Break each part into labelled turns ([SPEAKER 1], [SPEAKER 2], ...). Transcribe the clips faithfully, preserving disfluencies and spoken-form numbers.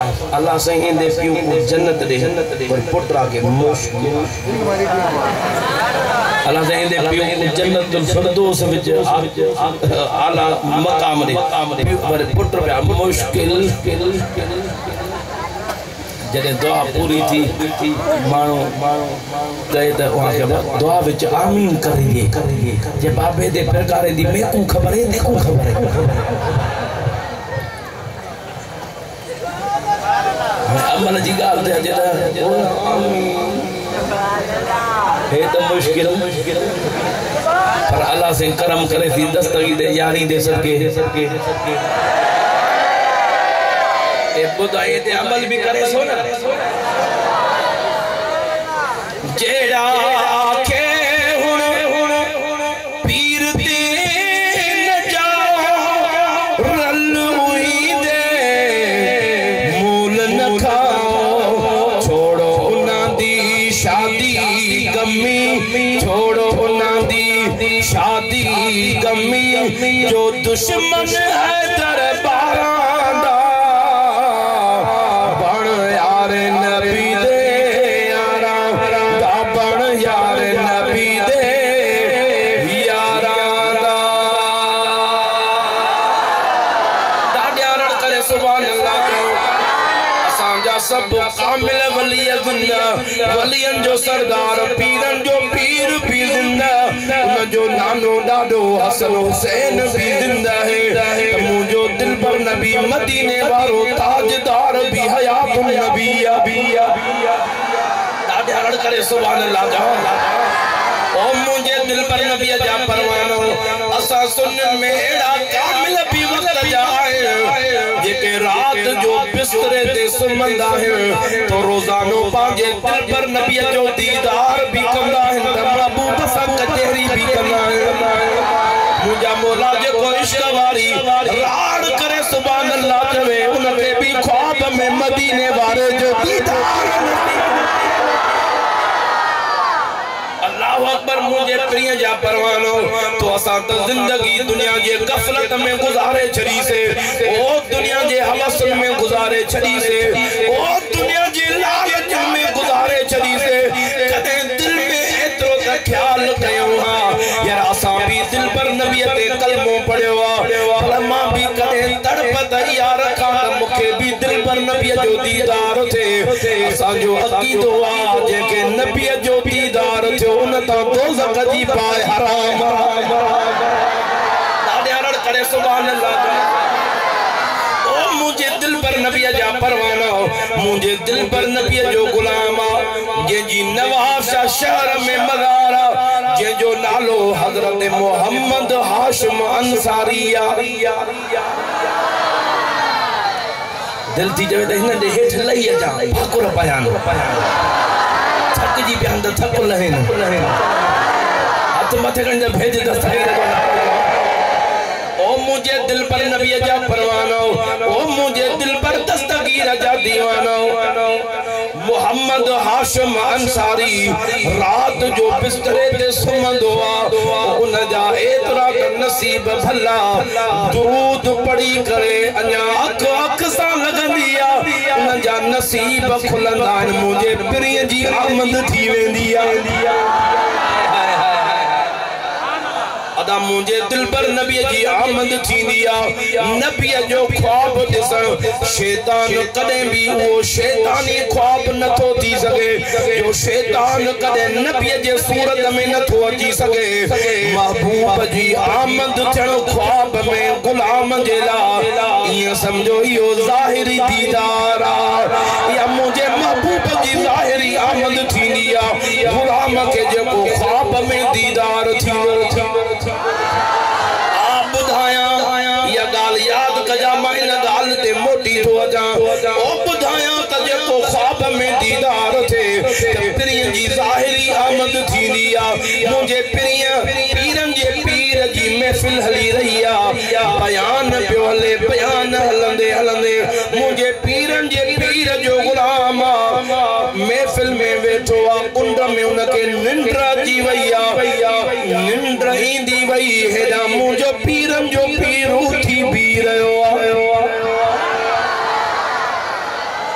[SPEAKER 1] अल्लाह से इंदे पियो को जन्नत दे पर पुत्रा के मुश्किल अल्लाह से इंदे पियो को जन्नतुल फिरदौस विच आला मकाम दे पर पुत्र पे मुश्किल जदे दुआ पूरी थी मानो कहे तो वहां के दुआ विच आमीन करेंगे जे बाबे दे प्रकारे दी मैं को खबर है देखो खबर है अमल जी गाल ते जदा आमीन है तो मुश्किल पर अल्लाह से करम करे थी दस्तगी दे यारी दे सके सके ए बुदाई ते अमल भी करे सो ना जेड़ा के हुन हुन पीर दे न जाओ रल हुई दे मूल न खाओ छोड़ो ना दी शादी गमी छोड़ो ना दी शादी गमी जो दुश्मन है दरबारा सब कामिल वली जिंदा वलियन जो सरदार पीरन जो पीर भी जिंदा उन जो नानो डाडो हसन हुसैन भी जिंदा है मुझो दिल पर नबी मदीने वारो ताजदार भी हयातुन नबी अबिया दादे हड़ करे सुभान अल्लाह जा ओ मुझे दिल पर नबी जा परवानो असा सुन्नत में एड़ा कामिल भी वक्त जाए जेके रात जो बिस्तरे ते सुमंदा है तो रोजानो पांजे दिल पर नबी जो दीदार भी कंदा है महबूब सब कचहरी भी कंदा है मुझा मौला जे को इश्क वारी राड करे सुभान अल्लाह चवे उनके भी ख्वाब में मदीने वाले जो दीदार अकबर मुझे प्रिय जा परवानो तो असा तो जिंदगी दुनिया जे गफलत में गुजारे छड़ी से ओ दुनिया जे हवस में गुजारे छड़ी से ओ दुनिया जे लालच में गुजारे छड़ी से कदे दिल में एतरो का ख्याल कयो हां यार असा भी दिल पर नबी ते कलमो पढ़यो कलमा भी कदे तड़पत यार का मुखे भी दिल पर नबी जो दीदार थे असा जो अकीदो आ जे के नबी जो दीदार थे उन तो दोज़ख जी पाए हराम दादे हड़ करे सुभान अल्लाह ओ मुझे दिल पर नबी जा परवाना मुझे दिल पर नबी जो गुलाम जे जी नवाब शहर में मज़ारा जे जो नालो हजरत मोहम्मद हाशिम अंसारिया दिल थी जवे त हिन दे हेठ लई अचा भाकुर पयान थक जी बयान तो थक लहे हाथ मथे कण भेज दस्तगीर ओ मुझे दिल पर नबी जा परवानो ओ मुझे दिल पर दस्तगीर जा दीवानो मोहम्मद हाशिम अंसारी रात जो बिस्तरे ते सुमंदो आ उन जा एतरा नसीब भला दुरूद पढ़ी करे अन्या अख अख सा लगंदी आ उन जा नसीब खुलंदा मुझे प्रिय जी आमद थी वेंदी आ अदा मुझे दिल पर नबी जी आमद थी दिया नबी जो ख्वाब दिसन शैतान कदे भी वो शैतानी ख्वाब न तो थी सके जो शैतान कदे नबी जे सूरत में न तो अची सके महबूब जी आमद थण ख्वाब में गुलाम जेला ये समझो यो जाहिरी दीदार या मुझे महबूब जी जाहिरी आमद थी दिया गुलाम के जो ख्वाब में दीदार थी आप बुधाया या गाल याद कजा माइन गाल ते मोटी तो अजा ओ बुधाया तजे को ख्वाब में दीदार थे प्रिय जी जाहिरी आमद थी दिया मुझे प्रिय पीरन जे पीर जी महफिल हली रहिया बयान पियो हले बयान हलंदे हलंदे मुझे पीरन जे पीर जो गुलाम महफिल में बैठो आ कुंड में उनके निंद्रा जी वैया निंद्र ईंदी वई हेदा मुझो पीरन जो पीर उठी भी रहो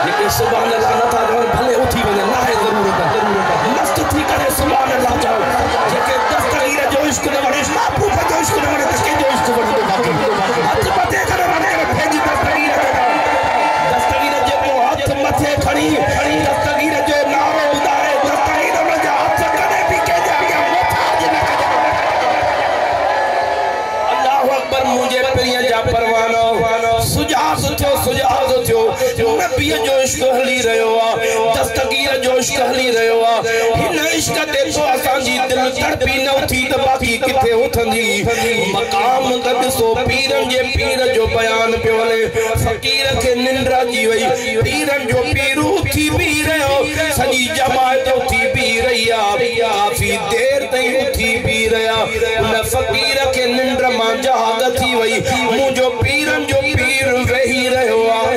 [SPEAKER 1] लेकिन सुभान अल्लाह न था भले उठी वने ना है जरूरत मस्त थी करे सुभान अल्लाह जाओ जेके दस्तगीर जो इश्क न वणे महबूब जो इश्क न वणे के जो इश्क वणे बाकी हाथ मथे करे वणे करे भेजी दस्तगीर दस्तगीर जे को हाथ मथे खणी दस्तगीर जो नारो बुधाए दस्तगीर न जा हाथ कने भी के जा गया मोहताज न करे अल्लाह अकबर मुझे प्रिय जा परवानो सुजाग थियो सुजाग थियो नबी जो इश्क हली रयो आ दस्तगीर जो इश्क हली रयो आ हिन इश्क ते तो असा जी दिल तड़पी न उठी त बाकी किथे उठंदी मकाम गद सो पीरन जे पीर जो बयान पे वले फकीर के निंद्रा जी वई पीरन जो पीर उठी भी रयो सजी जमात उठी भी रहिया काफी देर तई उठी भी रया उन फकीर के निंद्र मा जहाग थी वई मुजो पीरन जो पीर वही रहो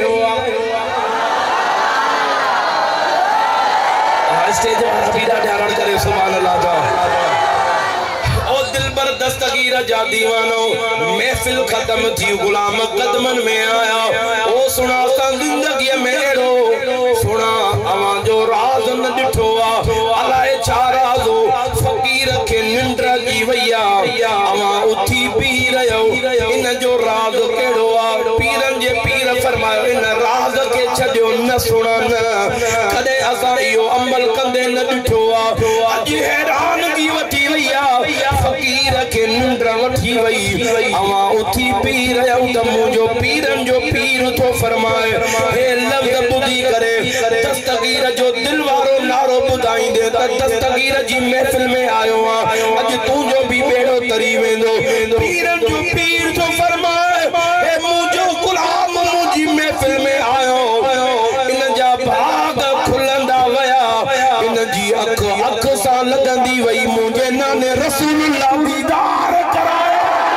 [SPEAKER 1] स्टेज वाला पीरा ध्यान करे सुभान अल्लाह जा ओ दिलबर दस्तगीर जा दीवानो महफिल खत्म थी गुलाम कदमन में आया ओ सुना सा जिंदगी में एड़ो सुना अवा जो राज न दिठो आ अलाए छा राजो फकीर के निंद्र जी वैया अवा उठी भी रयो इन जो राज केड़ो आ पीरन जे पीर फरमायो इन राज के छड्यो न सुना न कदे असा यो अमल कंदे न दिठो आ अज हैरान की वठी वैया फकीर के निंद्र वठी वई अवा उठी पी रयो त मुजो पीरन जो पीर तो फरमाए हे लफ्ज बुधी करे दस्तगीर जो दिल वारो नारो बुधाई दे त दस्तगीर जी महफिल में आयो आ अज तू जो भी बेड़ो तरी वेंदो पीरन जो पीर तो फरमाए हे मुजो गुलाम मुजी महफिल में आयो इन जा भाग खुलंदा वया इन जी अख अख सा लगंदी वई मुझे नाने रसूलुल्लाह दीदार कराए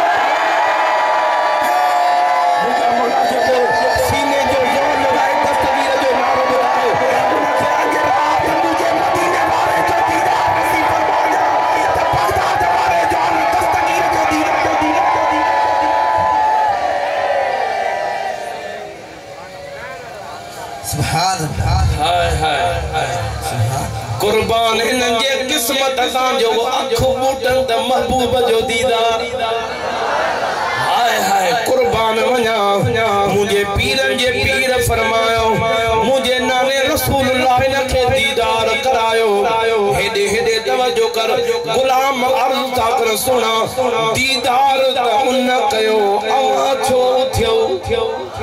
[SPEAKER 1] सीने जो जोर लगाए दस्तगीर जो नारो बुलाए उनके आगे रात मुझे मदीने वाले जो दीदार नसीब फरमाया त बगदाद वाले जान दस्तगीर जो दीदार
[SPEAKER 2] सुभान अल्लाह
[SPEAKER 1] हाय हाय कुर्बान इन जे किस्मत सा जो अख बूटन त महबूब जो दीदार हाय हाय कुर्बान वना मुझे पीरन जे पीर फरमायो मुझे नाने रसूलुल्लाह ने के दीदार करायो हेडे हेडे तवज्जो कर गुलाम अर्ज ता कर सुना दीदार त उन कयो अवा छो थियो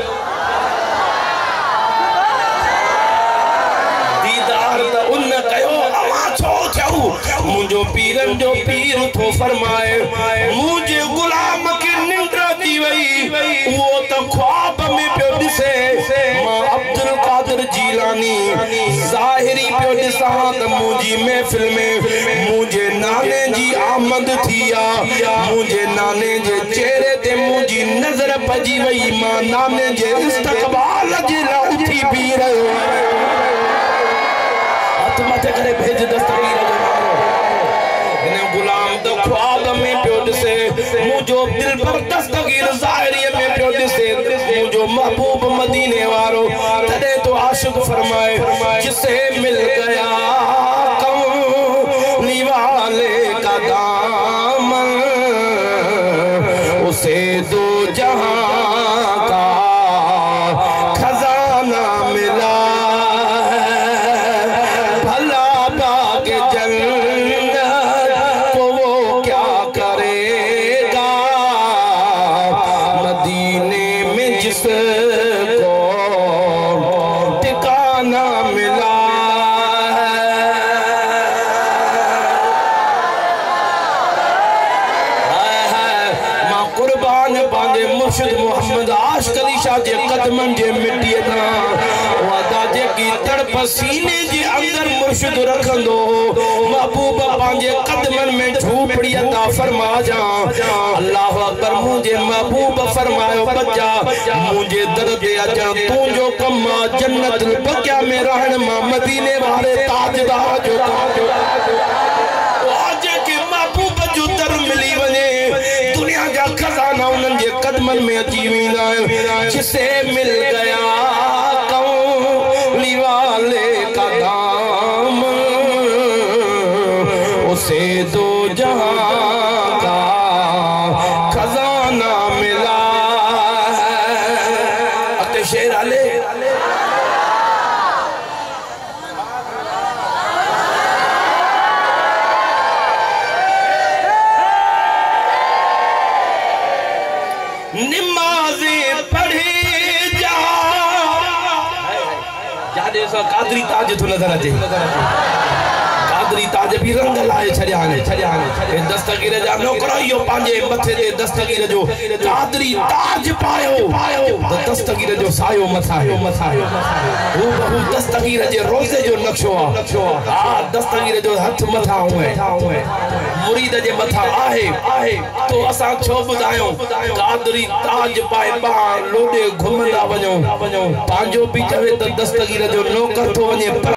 [SPEAKER 1] मुझो पीरन जो पीर तो फरमाए मुझे गुलाम की निंद्रा दी वई वो तो ख्वाब में पियो दिसे मां अब्दुल कादिर जीलानी ज़ाहिरी पियो दिसा त मुजी महफिल में मुझे नाने जी आमद थिया मुझे नाने जे चेहरे ते मुजी नजर पजी वई मां नाने जे इस्तकबाल जे ला उठी भी रहो हाथ मथे करे भेज दस्तगीर गुलाम तो ख्वाब में पियो दिसे मुझो दिल पर दस्तगीर ज़ाहिरी में पियो दिसे मुझो महबूब मदीने वारो तदे तो आशिक फरमाए जिसे मिल गया कमली वाले का दामन उसे दो जहां का खजाना मिला भला बागे जन्नत मोहम्मद आशिक अली शाह जे कदमन जे मिट्टी ना वादा जे की तड़प सीने जे अंदर मुर्शिद रखंदो महबूब पांजे कदमन में झूपड़ी अता फरमा जा अल्लाह अकबर मुझे महबूब फरमायो बच्चा मुझे दर्द अजा तू जो कमा जन्नत बकिया में रहन मा मदीने वाले ताजदार जो आज के महबूब जो दर मिली वने दुनिया जा खजाना उनन जे कदमन में अची वेंदा जिसे मिल गया कौन वाले का दाम उसे दो जहां का खजाना मिला है। शेर आले नमाज़े पढ़े जा जादे सा कादरी ताज तो नजर अचे कादरी ताज भी रंग लाए छड़िया ने छड़िया ने दस्तगीर जा नौकरो यो पांजे मथे ते दस्तगीर जो कादरी ताज पायो तो दस्तगीर जो सायो मथा है मथा है वो बहु दस्तगीर जे रोजे जो नक्शो आ आ दस्तगीर जो हथ मथा हुए मुरीद जे मथा आहे तो असा छो बुधायो कादरी ताज पाए बा लोडे घुमंदा वणो पांजो भी चवे त दस्तगीर जो नौकर तो वने।